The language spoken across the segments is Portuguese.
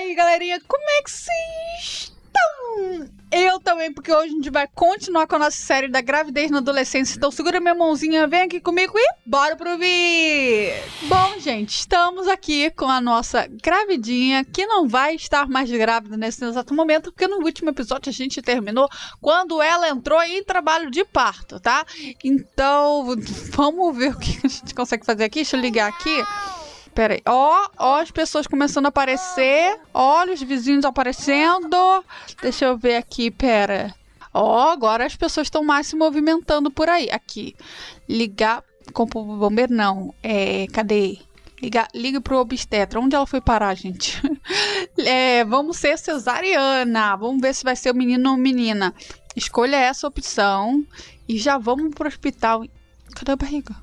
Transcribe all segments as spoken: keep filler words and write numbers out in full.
aí, galerinha, como é que vocês estão? Eu também, porque hoje a gente vai continuar com a nossa série da gravidez na adolescência. Então segura minha mãozinha, vem aqui comigo e bora pro vídeo! Bom, gente, estamos aqui com a nossa gravidinha, que não vai estar mais grávida nesse exato momento, porque no último episódio a gente terminou quando ela entrou em trabalho de parto, tá? Então, vamos ver o que a gente consegue fazer aqui. Deixa eu ligar aqui. Pera aí, ó, ó as pessoas começando a aparecer, olha os vizinhos aparecendo, deixa eu ver aqui, pera, ó, agora as pessoas estão mais se movimentando por aí, aqui, ligar, com o bombeiro não, é, cadê, liga, liga pro obstetra, onde ela foi parar, gente, é, vamos ser cesariana, vamos ver se vai ser o menino ou menina, escolha essa opção e já vamos pro hospital, cadê a barriga?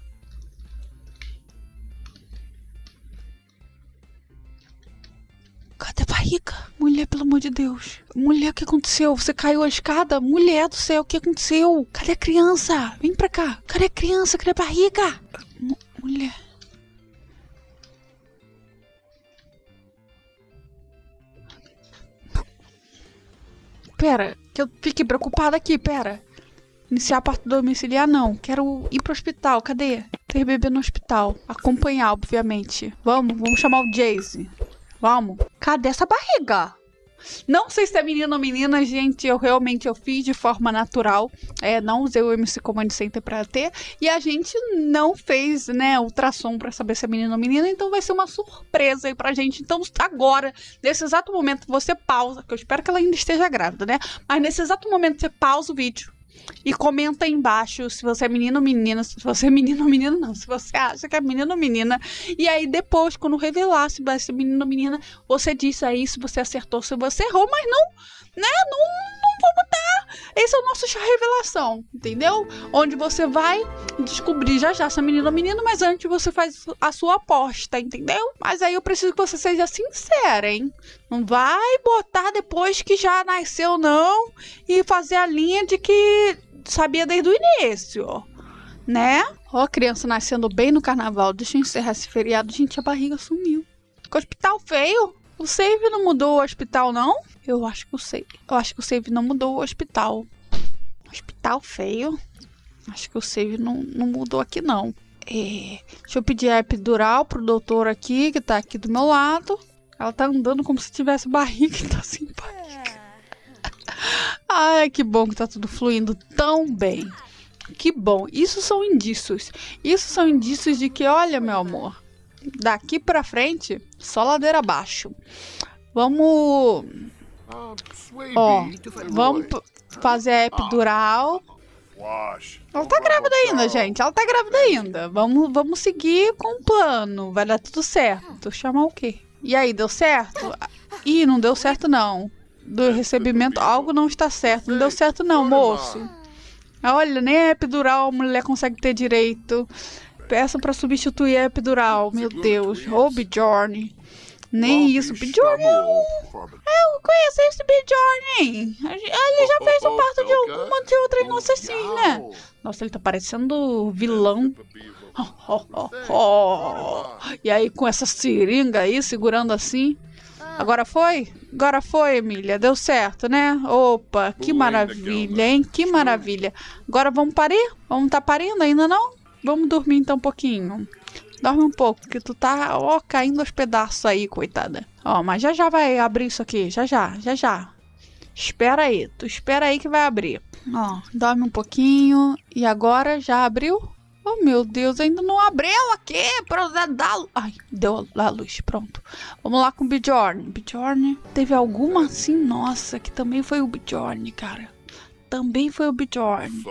Cadê a barriga? Mulher, pelo amor de Deus. Mulher, o que aconteceu? Você caiu a escada? Mulher do céu, o que aconteceu? Cadê a criança? Vem pra cá. Cadê a criança? Cadê a barriga? M mulher. Pera, que eu fiquei preocupada aqui, pera. Iniciar parto domiciliar, não. Quero ir pro hospital. Cadê? Ter bebê no hospital. Acompanhar, obviamente. Vamos, vamos chamar o Jace. Vamos. Cadê essa barriga? Não sei se é menino ou menina, gente. Eu realmente eu fiz de forma natural. É, não usei o M C Command Center pra ter. E a gente não fez, né, ultrassom pra saber se é menino ou menina. Então vai ser uma surpresa aí pra gente. Então agora, nesse exato momento, você pausa. Que eu espero que ela ainda esteja grávida, né? Mas nesse exato momento você pausa o vídeo. E comenta aí embaixo se você é menino ou menina. Se você é menino ou menina, não. Se você acha que é menino ou menina. E aí depois, quando revelar se vai ser menino ou menina, você diz aí se você acertou, se você errou. Mas não, né? Não, não vamos dar. Esse é o nosso chá revelação, entendeu? Onde você vai descobrir já já se é menino ou menina. Mas antes você faz a sua aposta, entendeu? Mas aí eu preciso que você seja sincera, hein? Não vai botar depois que já nasceu, não. E fazer a linha de que sabia desde o início, né? Ó, a criança nascendo bem no carnaval. Deixa eu encerrar esse feriado. Gente, a barriga sumiu. Que hospital feio. O save não mudou o hospital, não? Eu acho que o save. Eu acho que o save não mudou o hospital. Hospital feio. Acho que o save não, não mudou aqui, não. É, deixa eu pedir a epidural pro doutor aqui, que tá aqui do meu lado. Ela tá andando como se tivesse barriga e tá sem barriga. Ai, que bom que tá tudo fluindo tão bem. Que bom. Isso são indícios. Isso são indícios de que, olha, meu amor, daqui pra frente, só ladeira abaixo. Vamos... Ó, vamos fazer a epidural. Ela tá grávida ainda, gente. Ela tá grávida ainda. Vamos, vamos seguir com o plano. Vai dar tudo certo. Chamar o quê? E aí, deu certo? Ih, não deu certo, não. Do recebimento, algo não está certo. Não deu certo, não, moço. Olha, nem a epidural a mulher consegue ter direito. Peça pra substituir a epidural. Meu Deus. Ô, Bjorn. Nem isso. Bjorn é um... Eu conheço esse Bjorn. Ele já fez o parto de alguma de outras nossas, sim, né? Nossa, ele tá parecendo vilão. Oh, oh, oh, oh. E aí com essa seringa aí segurando assim. Agora foi? Agora foi, Emília. Deu certo, né? Opa, que maravilha, hein? Que maravilha. Agora vamos parir? Vamos tá parindo ainda não? Vamos dormir então um pouquinho. Dorme um pouco, que tu tá, ó, caindo aos pedaços aí, coitada. Ó, mas já já vai abrir isso aqui. Já já, já já. Espera aí, tu espera aí que vai abrir. Ó, dorme um pouquinho. E agora já abriu? Oh, meu Deus, ainda não abriu aqui pra dar... Ai, deu a luz, pronto. Vamos lá com o Bjorn. Bjorn, teve alguma assim? Nossa, que também foi o Bjorn, cara. Também foi o Bjorn.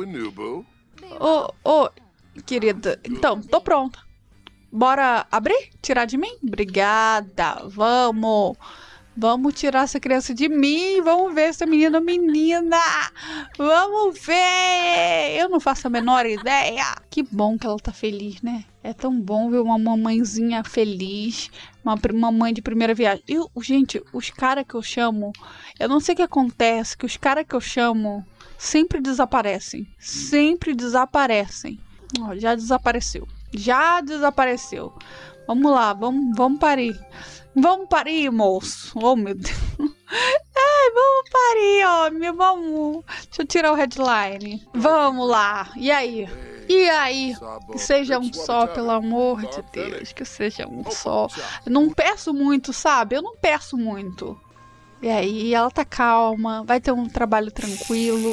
Ô, ô, querida, então, tô pronta. Bora abrir? Tirar de mim? Obrigada, vamos. Vamos tirar essa criança de mim. Vamos ver se é menino ou menina. Vamos ver. Eu não faço a menor ideia. Que bom que ela tá feliz, né? É tão bom ver uma mamãezinha feliz. Uma mamãe de primeira viagem. Eu, gente, os caras que eu chamo... Eu não sei o que acontece. Que os caras que eu chamo sempre desaparecem. Sempre desaparecem. Ó, já desapareceu. Já desapareceu. Vamos lá, vamos, vamos parir. Vamos parir, moço. Oh, meu Deus. Ai, vamos parir, homem. Vamos. Deixa eu tirar o headline. Vamos lá. E aí? E aí? Que seja um só, pelo amor de Deus. Que seja um só. Eu não peço muito, sabe? Eu não peço muito. E aí, ela tá calma. Vai ter um trabalho tranquilo.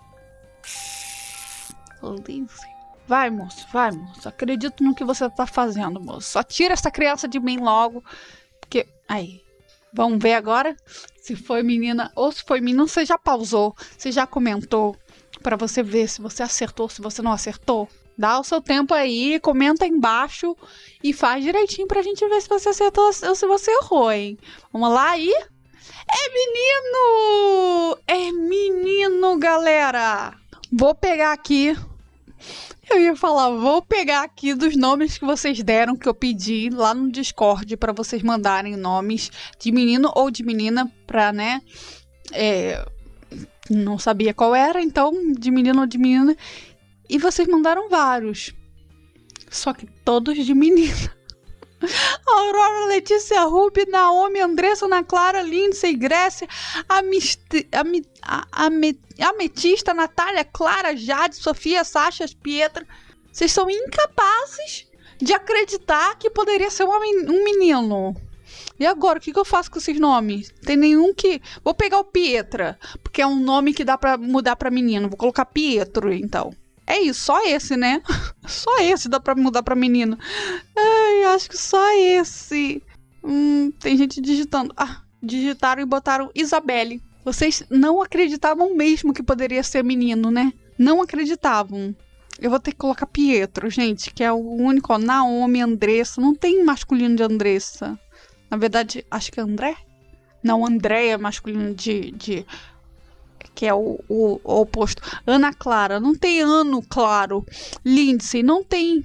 Oh. Lindsay. Vai, moço. Vai, moço. Acredito no que você tá fazendo, moço. Só tira essa criança de mim logo. Porque... Aí. Vamos ver agora se foi menina ou se foi menino. Você já pausou, você já comentou para você ver se você acertou, se você não acertou. Dá o seu tempo aí, comenta aí embaixo e faz direitinho pra gente ver se você acertou ou se você errou, hein? Vamos lá aí. É menino! É menino, galera! Vou pegar aqui... Eu ia falar, vou pegar aqui dos nomes que vocês deram, que eu pedi lá no Discord para vocês mandarem nomes de menino ou de menina pra, né, é, não sabia qual era, então, de menino ou de menina, e vocês mandaram vários, só que todos de menina. Aurora, Letícia, Ruby, Naomi, Andressa, Ana Clara, Lindsay, Grécia, Amist... Am... Am... Ametista, Natália, Clara, Jade, Sofia, Sasha, Pietra. Vocês são incapazes de acreditar que poderia ser uma men... um menino. E agora, o que, que eu faço com esses nomes? Tem nenhum que... Vou pegar o Pietra, porque é um nome que dá pra mudar pra menino. Vou colocar Pietro, então. É isso, só esse, né? Só esse dá pra mudar pra menino. Ai, acho que só esse. Hum, tem gente digitando. Ah, digitaram e botaram Isabelle. Vocês não acreditavam mesmo que poderia ser menino, né? Não acreditavam. Eu vou ter que colocar Pietro, gente, que é o único. Ó, Naomi, Andressa. Não tem masculino de Andressa. Na verdade, acho que é André? Não, André é masculino de... de... que é o, o, o oposto. Ana Clara, não tem Ano Claro. Lindsay, não tem.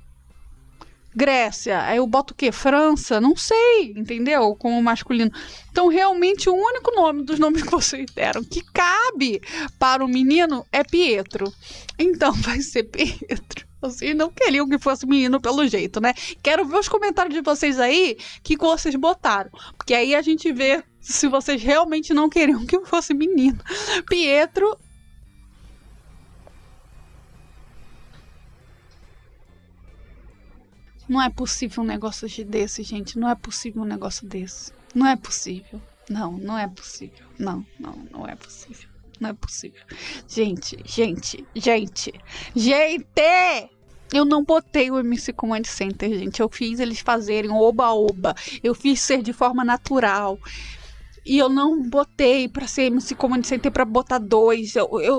Grécia, aí eu boto o quê? França? Não sei, entendeu? Como masculino. Então, realmente, o único nome dos nomes que vocês deram que cabe para o menino é Pietro. Então, vai ser Pietro. Vocês não queriam que fosse menino pelo jeito, né? Quero ver os comentários de vocês aí, que vocês botaram. Porque aí a gente vê se vocês realmente não queriam que fosse menino. Pietro... Não é possível um negócio desse, gente. Não é possível um negócio desse. Não é possível. Não, não é possível. Não, não, não é possível. Não é possível. Gente, gente, gente, gente! Eu não botei o M C Command Center, gente. Eu fiz eles fazerem oba-oba. Eu fiz ser de forma natural. E eu não botei pra ser M C Command Center pra botar dois. Eu... eu...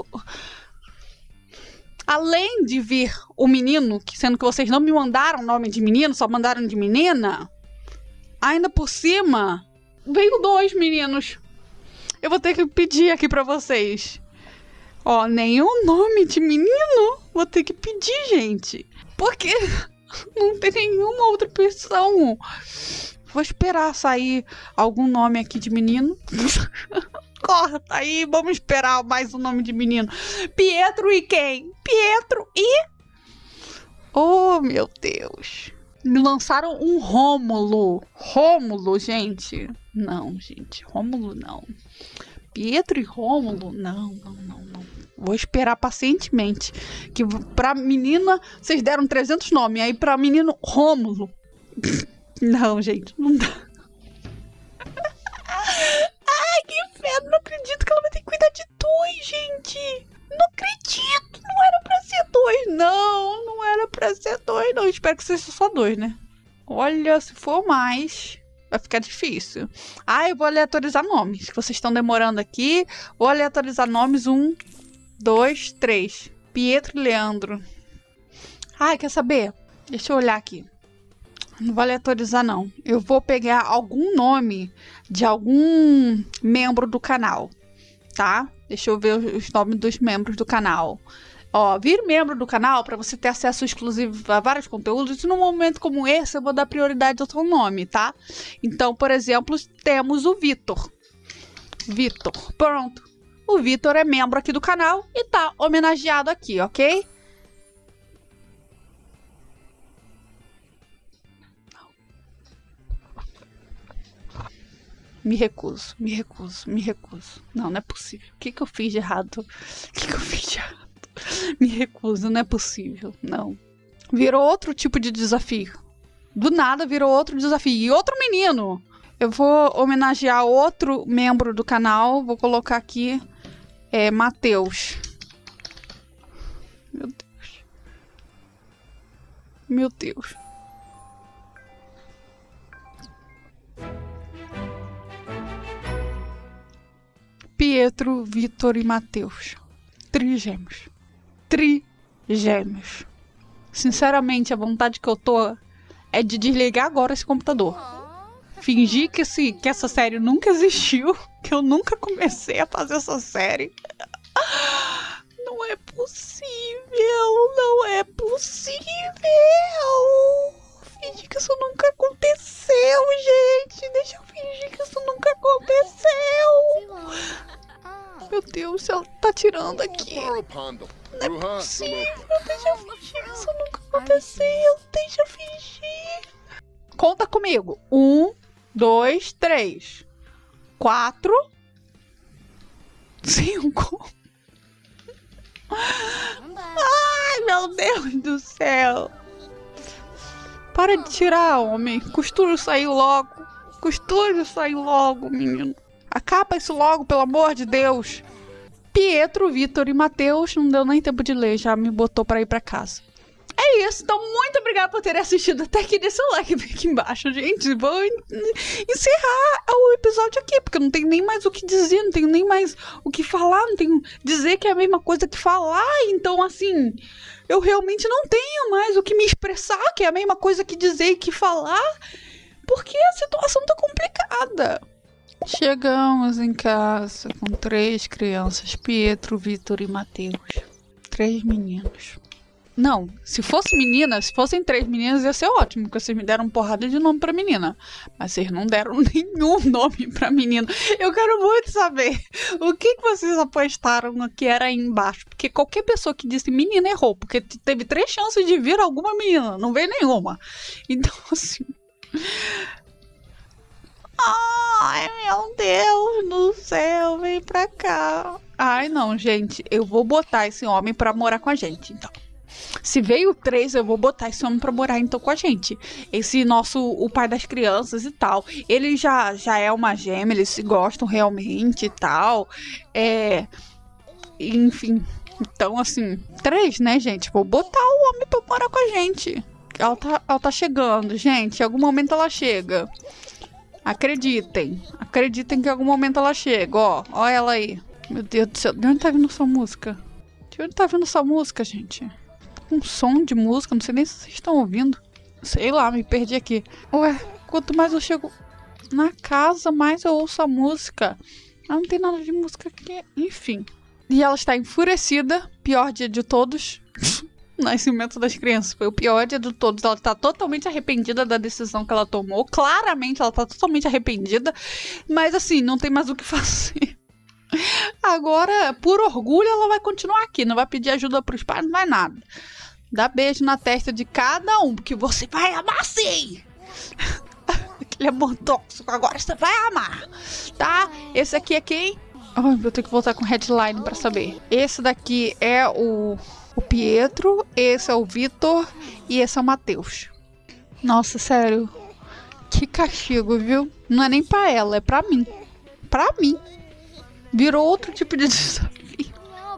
Além de vir o menino, que sendo que vocês não me mandaram nome de menino, só mandaram de menina, ainda por cima, veio dois meninos. Eu vou ter que pedir aqui pra vocês. Ó, nenhum nome de menino. Vou ter que pedir, gente. Porque não tem nenhuma outra opção. Vou esperar sair algum nome aqui de menino. Corta aí, vamos esperar mais um nome de menino. Pietro e quem? Pietro e... Oh, meu Deus. Me lançaram um Rômulo. Rômulo, gente. Não, gente. Rômulo, não. Pietro e Rômulo? Não, não, não, não. Vou esperar pacientemente. Que pra menina, vocês deram trezentos nomes. Aí pra menino, Rômulo. Não, gente. Não dá. Ai, que inferno. Não acredito que ela vai ter que cuidar de dois, gente. Não acredito. Não era pra ser dois, não. Não era pra ser dois, não. Espero que seja só dois, né? Olha, se for mais, vai ficar difícil. Ah, eu vou aleatorizar nomes. Que vocês estão demorando aqui. Vou aleatorizar nomes. Um, dois, três. Pietro e Leandro. Ai, quer saber? Deixa eu olhar aqui. Não vou aleatorizar, não. Eu vou pegar algum nome de algum membro do canal, tá? Deixa eu ver os nomes dos membros do canal. Ó, vir membro do canal para você ter acesso exclusivo a vários conteúdos. E num momento como esse, eu vou dar prioridade ao seu nome, tá? Então, por exemplo, temos o Vitor. Vitor. Pronto. O Vitor é membro aqui do canal e tá homenageado aqui, ok? Me recuso, me recuso, me recuso. Não, não é possível. O que que eu fiz de errado? O que que eu fiz de errado? Me recuso, não é possível. Não. Virou outro tipo de desafio. Do nada virou outro desafio. E outro menino. Eu vou homenagear outro membro do canal. Vou colocar aqui. É Matheus. Meu Deus. Meu Deus. Pietro, Vitor e Matheus. Trigêmeos. Trigêmeos. Sinceramente, a vontade que eu tô é de desligar agora esse computador. Fingir que, esse, que essa série nunca existiu, que eu nunca comecei a fazer essa série. Não é possível, não é possível. Fingir que isso nunca aconteceu, gente. Deixa eu fingir que isso nunca aconteceu. Meu Deus, ela tá tirando aqui. Não é possível. Deixa eu fingir que isso nunca aconteceu. Deixa eu fingir. Conta comigo. Um, dois, três. Quatro. Cinco. Ai, meu Deus do céu. Para de tirar, homem. Costura isso aí logo. Costura isso aí logo, menino. Acaba isso logo, pelo amor de Deus. Pietro, Vitor e Matheus. Não deu nem tempo de ler. Já me botou para ir para casa. É isso. Então, muito obrigada por terem assistido até aqui. Deixa o like aqui embaixo, gente. Vou encerrar o episódio aqui. Porque não tem nem mais o que dizer. Não tenho nem mais o que falar. Não tenho dizer que é a mesma coisa que falar. Então, assim... Eu realmente não tenho mais o que me expressar, que é a mesma coisa que dizer e que falar, porque a situação tá complicada. Chegamos em casa com três crianças, Pietro, Vitor e Matheus. Três meninos. Não, se fosse menina, se fossem três meninas ia ser ótimo, porque vocês me deram porrada de nome pra menina. Mas vocês não deram nenhum nome pra menina. Eu quero muito saber o que, que vocês apostaram que era aí embaixo. Porque qualquer pessoa que disse menina errou, porque teve três chances de vir alguma menina, não veio nenhuma. Então, assim... Ai, meu Deus do céu, vem pra cá. Ai, não, gente, eu vou botar esse homem pra morar com a gente, então. Se veio três, eu vou botar esse homem pra morar então com a gente. Esse nosso, o pai das crianças e tal. Ele já, já é uma gêmea, eles se gostam realmente e tal. É... Enfim. Então, assim, três, né, gente? Vou botar o homem pra morar com a gente. Ela tá, ela tá chegando, gente. Em algum momento ela chega. Acreditem. Acreditem que em algum momento ela chega. Ó, ó ela aí. Meu Deus do céu. De onde tá vindo essa música? De onde tá vindo essa música, gente? Um som de música, não sei nem se vocês estão ouvindo. Sei lá, me perdi aqui. Ué, quanto mais eu chego na casa, mais eu ouço a música. Ah, não tem nada de música aqui. Enfim. E ela está enfurecida. Pior dia de todos. O nascimento das crianças foi o pior dia de todos. Ela está totalmente arrependida da decisão que ela tomou. Claramente ela está totalmente arrependida. Mas assim, não tem mais o que fazer. Agora, por orgulho, ela vai continuar aqui. Não vai pedir ajuda pros pais, não vai nada. Dá beijo na testa de cada um, porque você vai amar sim. Aquele amor tóxico, agora você vai amar. Tá? Esse aqui é quem? Oh, vou ter que voltar com headline pra saber. Esse daqui é o, o Pietro, esse é o Vitor e esse é o Matheus. Nossa, sério. Que castigo, viu? Não é nem pra ela, é pra mim. Pra mim. Virou outro tipo de desafio.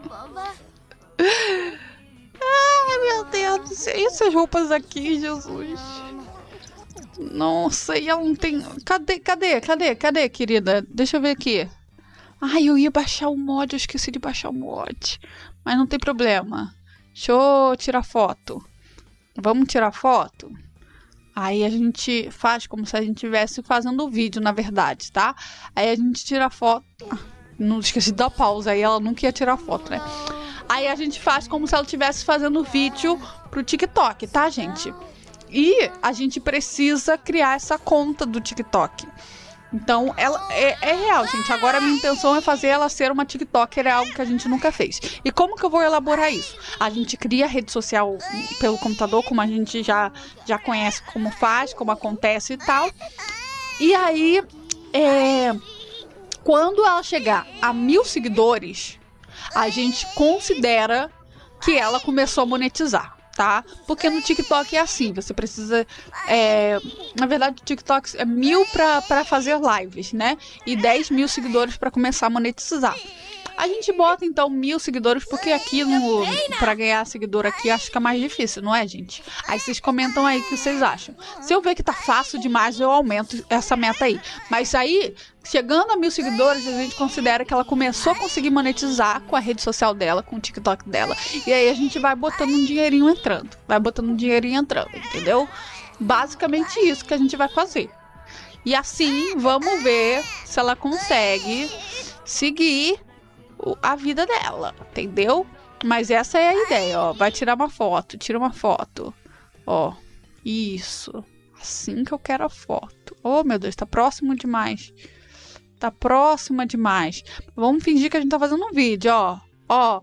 Ai, meu Deus do céu. E essas roupas aqui, Jesus? Nossa, e ela não tem... Cadê, cadê, cadê, cadê, querida? Deixa eu ver aqui. Ai, eu ia baixar o mod, eu esqueci de baixar o mod. Mas não tem problema. Deixa eu tirar foto. Vamos tirar foto? Aí a gente faz como se a gente estivesse fazendo o vídeo, na verdade, tá? Aí a gente tira a foto... Não esqueci de dar pausa, aí ela nunca ia tirar foto, né? Aí a gente faz como se ela estivesse fazendo vídeo pro TikTok, tá, gente? E a gente precisa criar essa conta do TikTok. Então, ela é, é real, gente. Agora a minha intenção é fazer ela ser uma TikToker, é algo que a gente nunca fez. E como que eu vou elaborar isso? A gente cria a rede social pelo computador, como a gente já, já conhece como faz, como acontece e tal. E aí... é, quando ela chegar a mil seguidores, a gente considera que ela começou a monetizar, tá? Porque no TikTok é assim, você precisa... É, na verdade, o TikTok é mil pra, pra fazer lives, né? E dez mil seguidores pra começar a monetizar. A gente bota, então, mil seguidores, porque aqui, no, pra ganhar seguidor aqui, acho que é mais difícil, não é, gente? Aí vocês comentam aí o que vocês acham. Se eu ver que tá fácil demais, eu aumento essa meta aí. Mas aí, chegando a mil seguidores, a gente considera que ela começou a conseguir monetizar com a rede social dela, com o TikTok dela. E aí a gente vai botando um dinheirinho entrando. Vai botando um dinheirinho entrando, entendeu? Basicamente isso que a gente vai fazer. E assim, vamos ver se ela consegue seguir a vida dela, entendeu? Mas essa é a ideia, ó. Vai tirar uma foto, tira uma foto. Ó, isso. Assim que eu quero a foto. Oh, meu Deus, tá próximo demais. Tá próxima demais. Vamos fingir que a gente tá fazendo um vídeo, ó. Ó.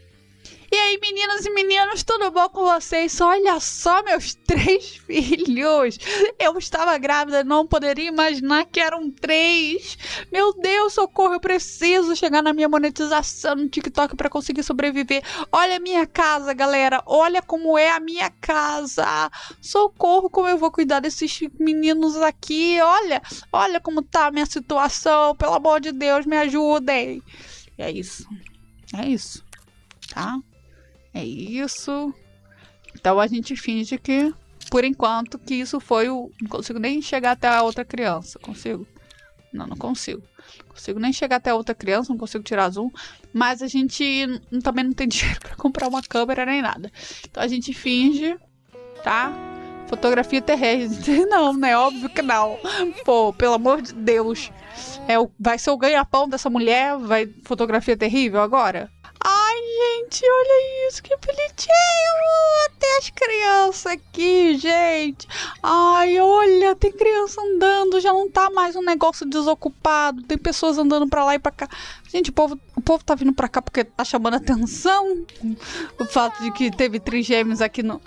E aí, meninas e meninos, tudo bom com vocês? Olha só, meus três filhos. Eu estava grávida, não poderia imaginar que eram três. Meu Deus, socorro, eu preciso chegar na minha monetização no TikTok para conseguir sobreviver. Olha a minha casa, galera. Olha como é a minha casa. Socorro, como eu vou cuidar desses meninos aqui. Olha, olha como tá a minha situação. Pelo amor de Deus, me ajudem. E é isso. É isso. Tá? É isso. Então a gente finge que, por enquanto, que isso foi o... Não consigo nem chegar até a outra criança. Consigo? Não, não consigo. Não consigo nem chegar até a outra criança, não consigo tirar zoom. Mas a gente também não tem dinheiro pra comprar uma câmera nem nada. Então a gente finge, tá? Fotografia terrestre. Não, né? Óbvio que não. Pô, pelo amor de Deus. É o... Vai ser o ganha-pão dessa mulher? Vai fotografia terrível agora? Ai, gente, olha isso, que bonitinho. Tem as crianças aqui, gente. Ai, olha, tem criança andando. Já não tá mais um negócio desocupado. Tem pessoas andando pra lá e pra cá. Gente, o povo, o povo tá vindo pra cá porque tá chamando atenção. O fato de que teve trigêmeos aqui no...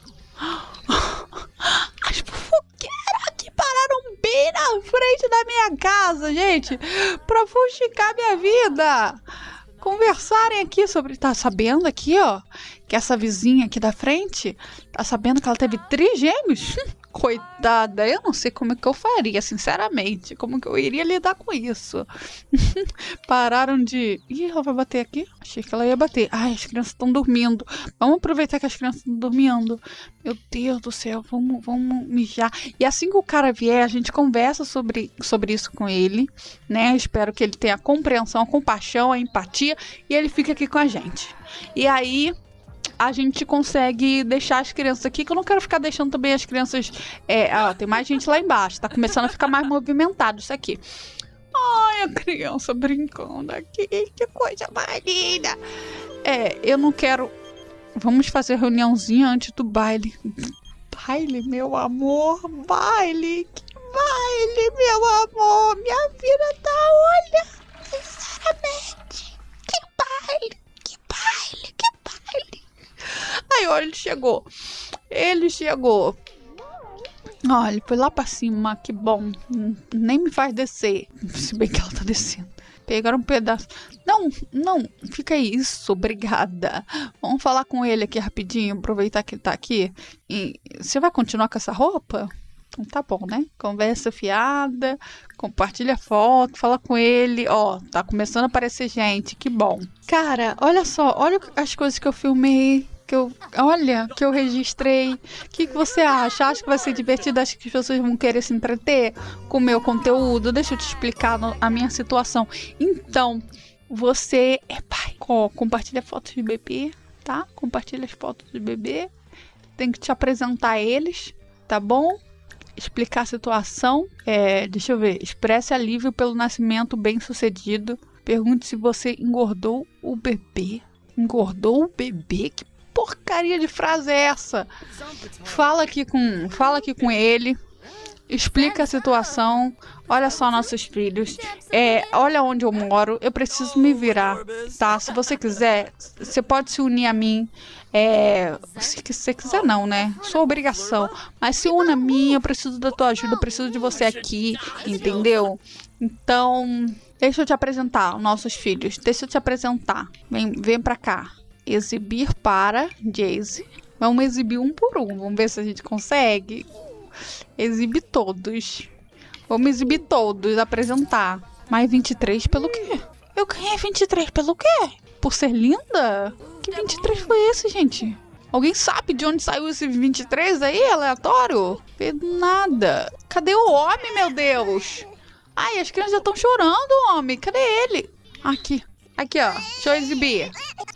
As fofoqueiras aqui pararam bem na frente da minha casa, gente. Pra fuxicar minha vida. Conversarem aqui sobre... Tá sabendo aqui, ó, que essa vizinha aqui da frente tá sabendo que ela teve trigêmeos? Coitada, eu não sei como é que eu faria, sinceramente. Como que eu iria lidar com isso? Pararam de... Ih, ela vai bater aqui? Achei que ela ia bater. Ai, as crianças estão dormindo. Vamos aproveitar que as crianças estão dormindo. Meu Deus do céu, vamos, vamos mijar. E assim que o cara vier, a gente conversa sobre, sobre isso com ele, né? Espero que ele tenha a compreensão, a compaixão, a empatia e ele fique aqui com a gente. E aí... a gente consegue deixar as crianças aqui, que eu não quero ficar deixando também as crianças... É, ó, tem mais gente lá embaixo, tá começando a ficar mais movimentado isso aqui. Ai, a criança brincando aqui, que coisa mais linda. É, eu não quero... Vamos fazer reuniãozinha antes do baile. Baile, meu amor, baile, que baile, meu amor. Minha vida tá, olha, sinceramente, que baile, que baile, que baile. Aí, olha, ele chegou. Ele chegou. Olha, ele foi lá pra cima, que bom. Nem me faz descer. Se bem que ela tá descendo. Pegaram um pedaço. Não, não, fica isso, obrigada. Vamos falar com ele aqui rapidinho, aproveitar que ele tá aqui. E você vai continuar com essa roupa? Então tá bom, né? Conversa fiada, compartilha foto, fala com ele. Ó, tá começando a aparecer gente, que bom. Cara, olha só, olha as coisas que eu filmei. Que eu, olha, que eu registrei. O que, que você acha? Acha que vai ser divertido? Acha que as pessoas vão querer se entreter com o meu conteúdo? Deixa eu te explicar no, a minha situação. Então, você é pai. Ó, compartilha fotos de bebê, tá? Compartilha as fotos de bebê. Tem que te apresentar eles, tá bom? Explicar a situação. É, deixa eu ver. Expresse alívio pelo nascimento bem sucedido. Pergunte se você engordou o bebê. Engordou o bebê? Que porcaria de frase é essa? Fala aqui com, fala aqui com ele, explica a situação. Olha só nossos filhos, é, olha onde eu moro, eu preciso me virar, tá? Se você quiser, você pode se unir a mim. É, se você quiser não, né? Sua obrigação. Mas se una a mim, eu preciso da tua ajuda, eu preciso de você aqui, entendeu? Então, deixa eu te apresentar os nossos filhos. Deixa eu te apresentar. Vem, vem pra cá. Exibir para Jayce. Vamos exibir um por um. Vamos ver se a gente consegue. Exibir todos. Vamos exibir todos. Apresentar. Mais vinte e três pelo quê? Eu ganhei vinte e três pelo quê? Por ser linda? Que vinte e três foi esse, gente? Alguém sabe de onde saiu esse vinte e três aí, aleatório? Nada. Cadê o homem, meu Deus? Ai, as crianças já estão chorando, homem. Cadê ele? Aqui. Aqui, ó. Deixa eu exibir.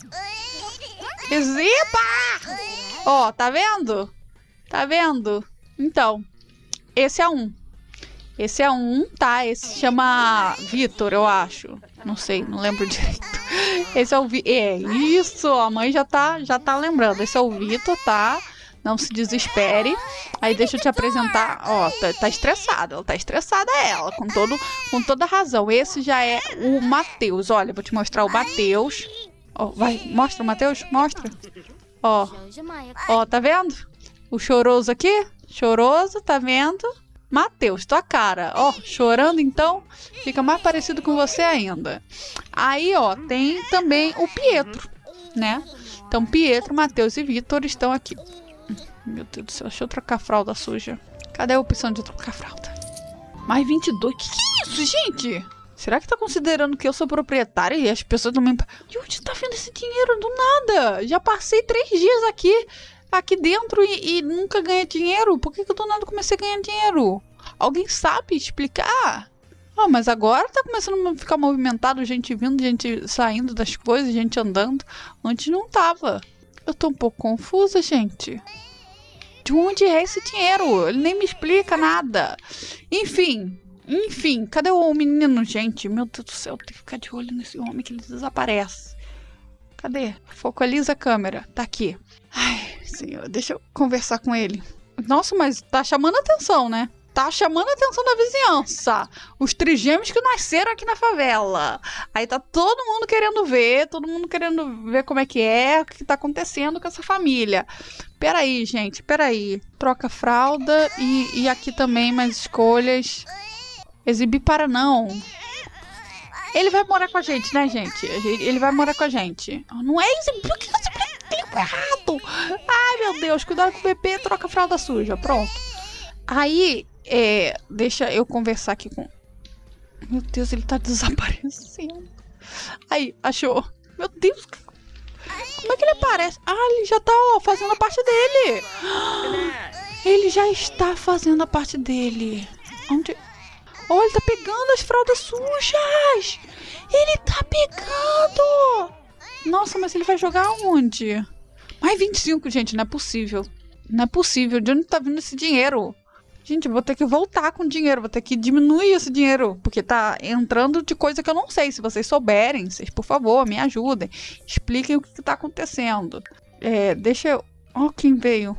Exiba! Ó, tá vendo? Tá vendo? Então, esse é um. Esse é um, tá? Esse se chama Vitor, eu acho. Não sei, não lembro direito. Esse é o Vitor. É, isso, a mãe já tá, já tá lembrando. Esse é o Vitor, tá? Não se desespere. Aí deixa eu te apresentar. Ó, tá, tá estressada. Ela tá estressada, ela. Com, todo, com toda razão. Esse já é o Matheus. Olha, vou te mostrar o Matheus. Ó, vai, mostra o Matheus. Mostra. Ó. Ó, tá vendo? O choroso aqui. Choroso, tá vendo? Matheus, tua cara. Ó, chorando então. Fica mais parecido com você ainda. Aí, ó, tem também o Pietro, né? Então, Pietro, Matheus e Vitor estão aqui. Meu Deus do céu, deixa eu trocar a fralda suja. Cadê a opção de trocar a fralda? Mais vinte e dois. Que que é isso, gente? Será que tá considerando que eu sou proprietária e as pessoas também... De onde tá vindo esse dinheiro? Do nada. Já passei três dias aqui, aqui dentro e, e nunca ganhei dinheiro. Por que que eu do nada comecei a ganhar dinheiro? Alguém sabe explicar? Ah, mas agora tá começando a ficar movimentado, gente vindo, gente saindo das coisas, gente andando. Antes não tava. Eu tô um pouco confusa, gente. De onde é esse dinheiro? Ele nem me explica nada. Enfim, enfim. Cadê o menino, gente? Meu Deus do céu, tem que ficar de olho nesse homem que ele desaparece. Cadê? Focaliza a câmera. Tá aqui. Ai, senhor, deixa eu conversar com ele. Nossa, mas tá chamando atenção, né? Tá chamando a atenção da vizinhança. Os trigêmeos que nasceram aqui na favela. Aí tá todo mundo querendo ver, todo mundo querendo ver como é que é, o que tá acontecendo com essa família. Peraí, gente, peraí. Troca fralda e, e aqui também mais escolhas. Exibir para não. Ele vai morar com a gente, né, gente? Ele vai morar com a gente. Não é exibir, por que você clicou errado? Ai, meu Deus, cuidado com o bebê, troca a fralda suja. Pronto. Aí... É, deixa eu conversar aqui com... Meu Deus, ele tá desaparecendo. Aí, achou. Meu Deus, como é que ele aparece? Ah, ele já tá, ó, fazendo a parte dele. Ele já está fazendo a parte dele. Onde... Oh, ele tá pegando as fraldas sujas. Ele tá pegando. Nossa, mas ele vai jogar onde? Mais vinte e cinco, gente, não é possível. Não é possível, de onde tá vindo esse dinheiro? Gente, eu vou ter que voltar com dinheiro, vou ter que diminuir esse dinheiro, porque tá entrando de coisa que eu não sei. Se vocês souberem, vocês, por favor, me ajudem. Expliquem o que, que tá acontecendo. É, deixa eu... Ó, quem veio.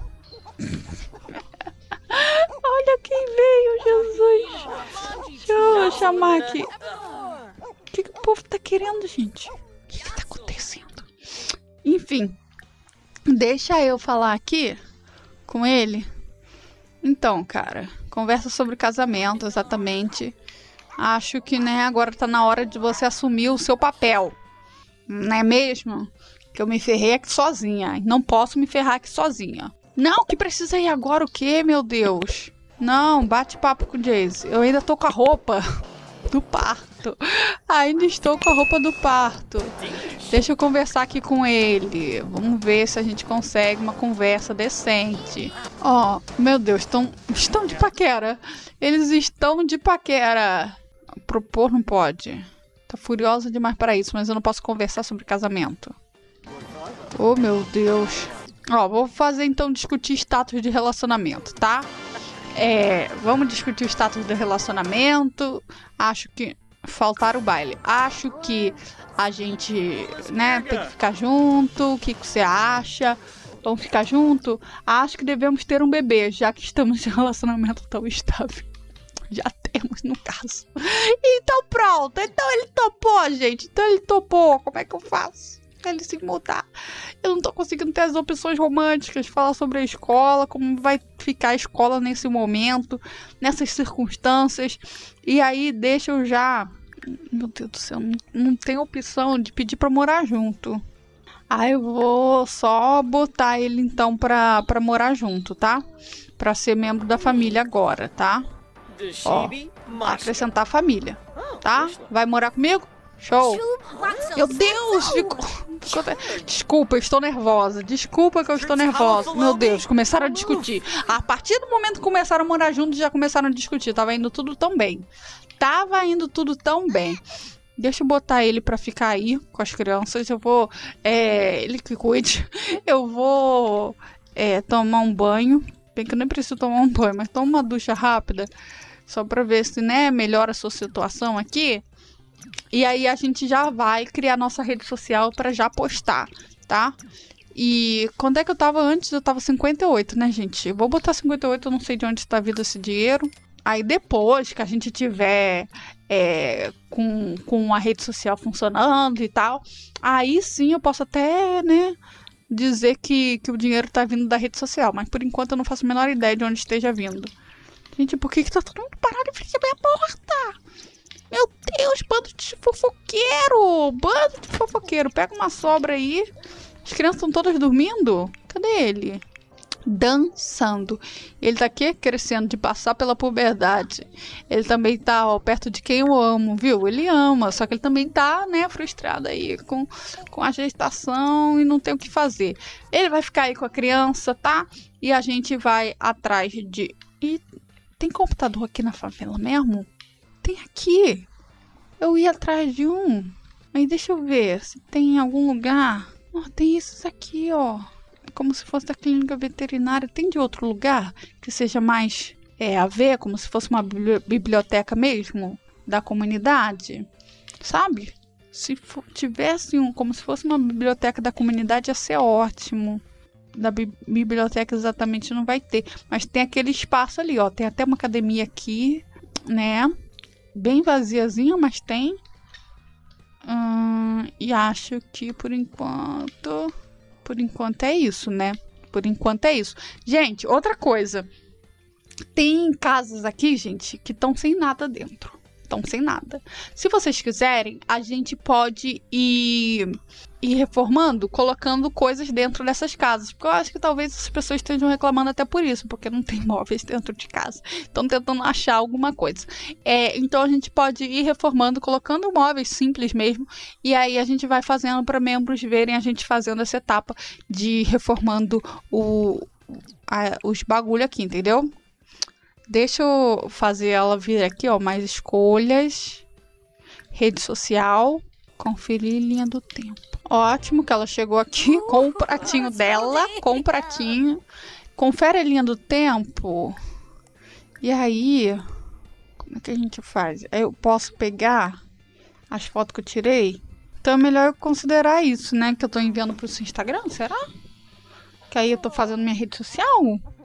Olha quem veio, Jesus. Deixa eu chamar aqui. O que, que o povo tá querendo, gente? O que, que tá acontecendo? Enfim, deixa eu falar aqui com ele. Então, cara, conversa sobre casamento, exatamente. Acho que, né, agora tá na hora de você assumir o seu papel. Não é mesmo? Que eu me ferrei aqui sozinha. Não posso me ferrar aqui sozinha. Não, que precisa ir agora o quê, meu Deus? Não, bate papo com o Jayce. Eu ainda tô com a roupa do parto. Ainda estou com a roupa do parto. Deixa eu conversar aqui com ele. Vamos ver se a gente consegue uma conversa decente. Ó, oh, meu Deus, estão, estão de paquera. Eles estão de paquera. Propor não pode. Tá furiosa demais para isso, mas eu não posso conversar sobre casamento. Oh, meu Deus. Ó, oh, vou fazer então discutir status de relacionamento, tá? É, vamos discutir o status do relacionamento. Acho que faltar o baile. Acho que a gente, né, tem que ficar junto. O que, que você acha? Vamos ficar junto? Acho que devemos ter um bebê, já que estamos em um relacionamento tão estável. Já temos, no caso. Então pronto. Então ele topou, gente. Então ele topou. Como é que eu faço? ele se mudar. Eu não tô conseguindo ter as opções românticas, falar sobre a escola, como vai ficar a escola nesse momento, nessas circunstâncias. E aí deixa eu já... Meu Deus do céu, não, não tem opção de pedir pra morar junto. Aí eu vou só botar ele então pra, pra morar junto, tá? Pra ser membro da família agora, tá? Ó, acrescentar a família, tá? Vai morar comigo? Show! Meu Deus! Ficou... Desculpa, eu estou nervosa. Desculpa que eu estou nervosa. Meu Deus, começaram a discutir. A partir do momento que começaram a morar juntos, já começaram a discutir. Tava indo tudo tão bem. Tava indo tudo tão bem. Deixa eu botar ele pra ficar aí com as crianças. Eu vou... É, ele que cuide. Eu vou é, tomar um banho. Bem que eu nem preciso tomar um banho, mas toma uma ducha rápida. Só pra ver se, né, melhora a sua situação aqui. E aí a gente já vai criar nossa rede social pra já postar, tá? E quando é que eu tava antes? Eu tava cinquenta e oito, né, gente? Eu vou botar cinquenta e oito, eu não sei de onde está vindo esse dinheiro. Aí depois que a gente tiver é, com, com a rede social funcionando e tal, aí sim eu posso até, né, dizer que, que o dinheiro tá vindo da rede social. Mas por enquanto eu não faço a menor ideia de onde esteja vindo. Gente, por que que tá todo mundo parado em frente à minha porta? Meu Deus, bando de fofoqueiro! Bando de fofoqueiro. Pega uma sobra aí. As crianças estão todas dormindo? Cadê ele? Dançando. Ele tá aqui crescendo, de passar pela puberdade. Ele também tá, ó, perto de quem eu amo, viu? Ele ama, só que ele também tá, né, frustrado aí com, com a gestação e não tem o que fazer. Ele vai ficar aí com a criança, tá? E a gente vai atrás de... E tem computador aqui na favela mesmo? Tem aqui. Eu ia atrás de um. Aí deixa eu ver se tem em algum lugar. Oh, tem esses aqui, ó. Como se fosse da clínica veterinária. Tem de outro lugar que seja mais é, a ver, como se fosse uma biblioteca mesmo da comunidade, sabe? Se for, tivesse um, como se fosse uma biblioteca da comunidade, ia ser ótimo. Da bi biblioteca exatamente não vai ter, mas tem aquele espaço ali, ó. Tem até uma academia aqui, né? Bem vaziazinha, mas tem. Hum, e acho que por enquanto... Por enquanto é isso, né? Por enquanto é isso. Gente, outra coisa. Tem casas aqui, gente, que estão sem nada dentro. Estão sem nada. Se vocês quiserem, a gente pode ir, ir reformando, colocando coisas dentro dessas casas. Porque eu acho que talvez as pessoas estejam reclamando até por isso, porque não tem móveis dentro de casa. Estão tentando achar alguma coisa. É, então a gente pode ir reformando, colocando móveis simples mesmo. E aí a gente vai fazendo para membros verem a gente fazendo essa etapa de reformando o, a, os bagulho aqui, entendeu? Deixa eu fazer ela vir aqui, ó, mais escolhas, rede social, conferir linha do tempo. Ótimo que ela chegou aqui com o pratinho dela, com o pratinho. Confere a linha do tempo. E aí, como é que a gente faz? Eu posso pegar as fotos que eu tirei? Então é melhor eu considerar isso, né? Que eu tô enviando pro seu Instagram, será? Que aí eu tô fazendo minha rede social?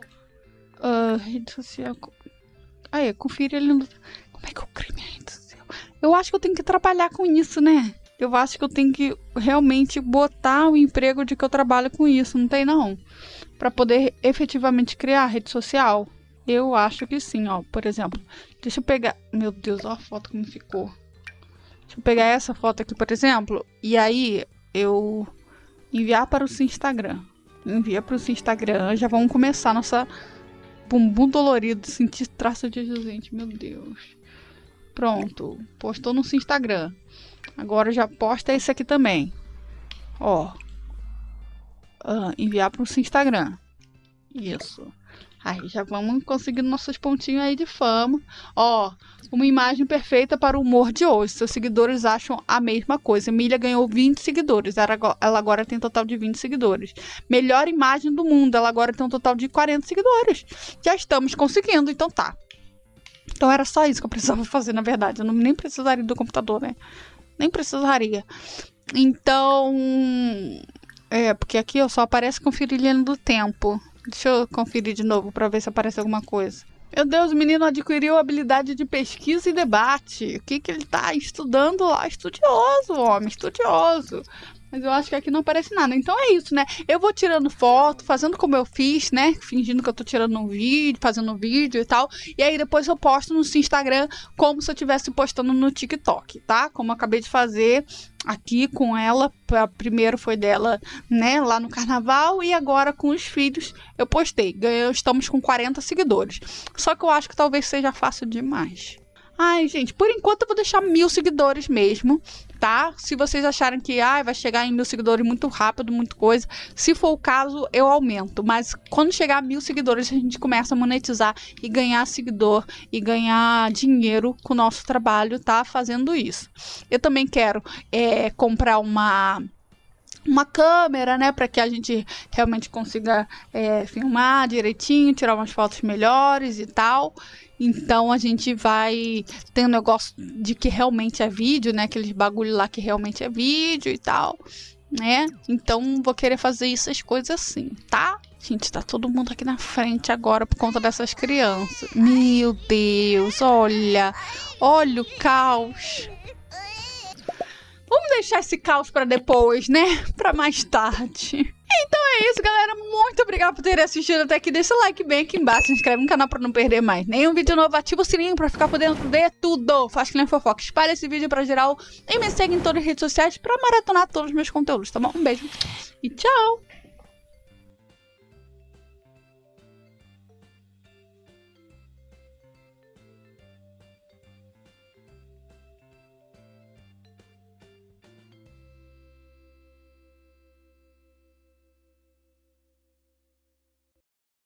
Uh, rede social. Aí, confira ele no... Como é que eu crio minha rede social? Eu acho que eu tenho que trabalhar com isso, né? Eu acho que eu tenho que realmente botar o emprego de que eu trabalho com isso, não tem não? Pra poder efetivamente criar a rede social. Eu acho que sim, ó. Por exemplo, deixa eu pegar... Meu Deus, olha a foto como ficou. Deixa eu pegar essa foto aqui, por exemplo. E aí, eu enviar para o seu Instagram. Envia para o seu Instagram. Já vamos começar nossa... Bumbum dolorido, sentir traço de gente, meu Deus. Pronto, postou no seu Instagram. Agora já posta esse aqui também. Ó. Ah, enviar para o seu Instagram. Isso. Aí já vamos conseguindo nossos pontinhos aí de fama. Ó, uma imagem perfeita para o humor de hoje. Seus seguidores acham a mesma coisa. Emília ganhou vinte seguidores. Ela agora tem um total de vinte seguidores. Melhor imagem do mundo. Ela agora tem um total de quarenta seguidores. Já estamos conseguindo, então tá. Então era só isso que eu precisava fazer, na verdade. Eu não, nem precisaria do computador, né? Nem precisaria. Então... É, porque aqui ó, só aparece conferir linha do tempo. Deixa eu conferir de novo para ver se aparece alguma coisa. Meu Deus, o menino adquiriu habilidade de pesquisa e debate. O que que ele tá estudando lá? Estudioso, homem, estudioso. Mas eu acho que aqui não aparece nada. Então é isso, né? Eu vou tirando foto, fazendo como eu fiz, né? Fingindo que eu tô tirando um vídeo, fazendo um vídeo e tal. E aí depois eu posto no Instagram como se eu estivesse postando no TikTok, tá? Como eu acabei de fazer aqui com ela. Primeiro foi dela, né? Lá no carnaval. E agora com os filhos eu postei. Ganhamos, estamos com quarenta seguidores. Só que eu acho que talvez seja fácil demais. Ai, gente, por enquanto eu vou deixar mil seguidores mesmo, tá? Se vocês acharem que ai, vai chegar em mil seguidores muito rápido, muita coisa, se for o caso, eu aumento. Mas quando chegar a mil seguidores, a gente começa a monetizar e ganhar seguidor e ganhar dinheiro com o nosso trabalho, tá? Fazendo isso. Eu também quero é, comprar uma... uma câmera, né, para que a gente realmente consiga é, filmar direitinho, tirar umas fotos melhores e tal. Então a gente vai ter um negócio de que realmente é vídeo, né, aqueles bagulho lá que realmente é vídeo e tal, né. Então vou querer fazer essas coisas assim, tá? Gente, tá todo mundo aqui na frente agora por conta dessas crianças. Meu Deus, olha, olha o caos. Vamos deixar esse caos pra depois, né? Pra mais tarde. Então é isso, galera. Muito obrigada por terem assistido até aqui. Deixa o like bem aqui embaixo. Se inscreve no canal pra não perder mais nenhum vídeo novo. Ativa o sininho pra ficar por dentro de tudo. Faz que nem fofoca. Espalha esse vídeo pra geral. E me segue em todas as redes sociais pra maratonar todos os meus conteúdos, tá bom? Um beijo e tchau!